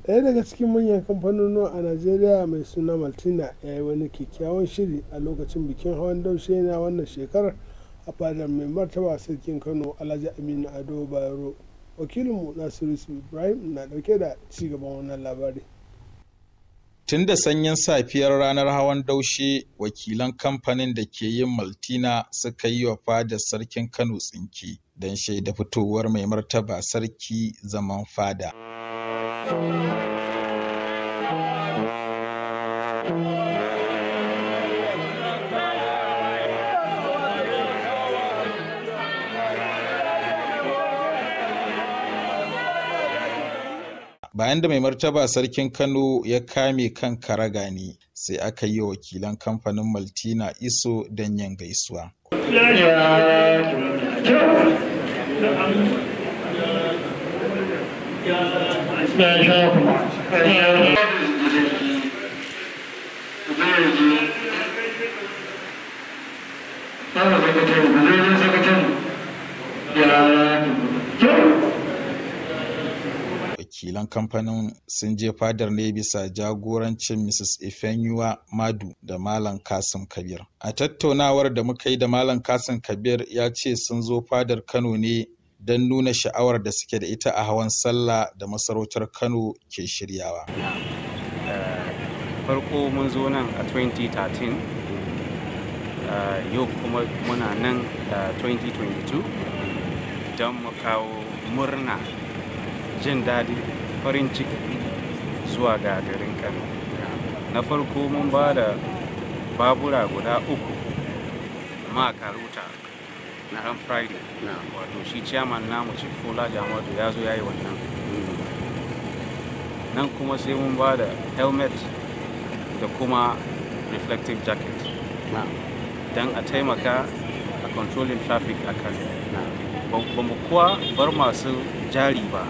Ɗaya daga cikin manyan kamfanonin a Najeriya mai suna Maltina ya yi wani kyakkyawan shiri a lokacin bikin hawan daushe na wannan shekarar a fadar mai martaba sarkin Kano Alhaji Aminu Ado Bayero. Wakilinmu Nasiru Ibrahim na ɗauke da cigaban wannan labari. Tun da sanyin safiyar ranar hawan daushe, wakilan kamfanin da ke yin Maltina suka yi wa fadar sarkin Kano tsinki don shaida fitowar mai martaba sarki zaman fada. Bayan da mai martaba sarkin Kano ya kame kan karaga ne, sai aka yi wakilan kamfanin Maltina iso don yin gaisuwa. Wakilan kamfanin sun je fadar ne bisa jagorancin Mrs. Ifenyuwa Madu da Malam Kasim Kabir. A tattaunawar da muka yi da Malam Kasim Kabir ya ce sun zo fadar Kano ne don nuna sha'awar da suke da ita a hawan sallah da masarautar Kano ke shiryawa. Farko mun zo nan a 2013, yau kuma muna nan 2022 don mu kawo murna, jin daɗi, farin ciki zuwa ga garin Kano. Na farko mun ba da babura guda 3 ma Karota na ran Friday, wato shi chairman namu Chief Fola Jamadu ya zo ya yi wannan. Nan kuma sai mun ba da helmet da kuma reflective jacket don a taimaka a controlling traffic a Kano. Ba mu kuwa bar masu jari ba.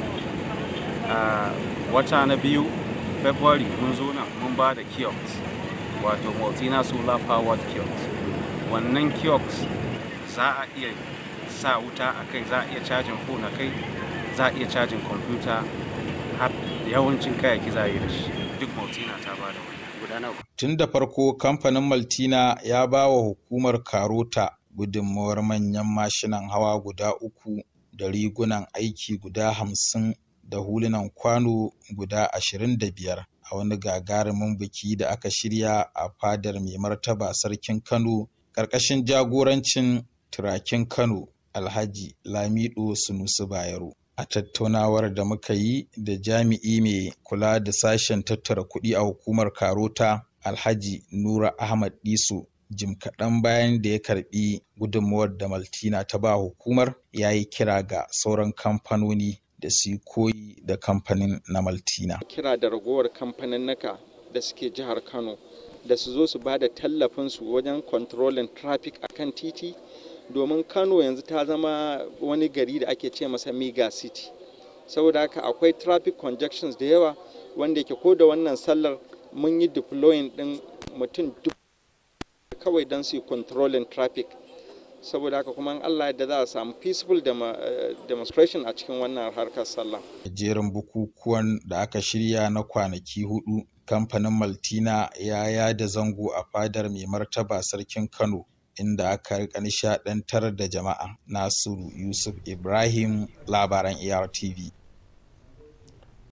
Wata na biyu February mun zo nan mun ba da kiosks, wato Maltina solar powered kiosks. Wannan kiosks za a iya sa wuta a kai, za a iya cajin phone a kai, za a iya cajin kwamfuta, har yawancin kayayyaki za a yi da shi. Duk Maltina ta ba da wani. Tun da farko kamfanin Maltina ya ba wa hukumar Karota gudunmawar manyan mashinan hawa guda 3 da rigunan aiki guda 50 da hulunan kwano guda 25 a wani gagarumin biki da aka shirya a fadar mai martaba sarkin Kano ƙarƙashin jagorancin turakin Kano Alhaji Lamido Sunusi Bayero. A tattaunawar da muka yi da jami'i mai kula da sashen tattara kuɗi a hukumar Karota Alhaji Nura Ahmad Diso, jim kaɗan bayan da ya karɓi gudunmawar da Maltina ta ba hukumar, ya yi kira ga sauran kamfanoni da su koyi da kamfanin na Maltina. Kira da ragowar kamfanin naka da suke jihar Kano da su zo su ba da tallafinsu wajen controlling traffic a kan titi, domin Kano yanzu ta zama wani gari da ake ce masa mega city. Saboda haka akwai traffic congestions da yawa wanda yake ko da wannan sallar mun yi deploying din mutum kawai don su controlling traffic. Saboda haka kuma Allah yadda za a samu peaceful demonstration a cikin wannan harkar sallah. Jerin bukukuwan da aka shirya na kwanaki 4, kamfanin Maltina ya yada zango a fadar mai martaba sarkin Kano, inda aka rika nishadantar da jama'a. Nasiru Yusuf Ibrahim, labaran ARTV.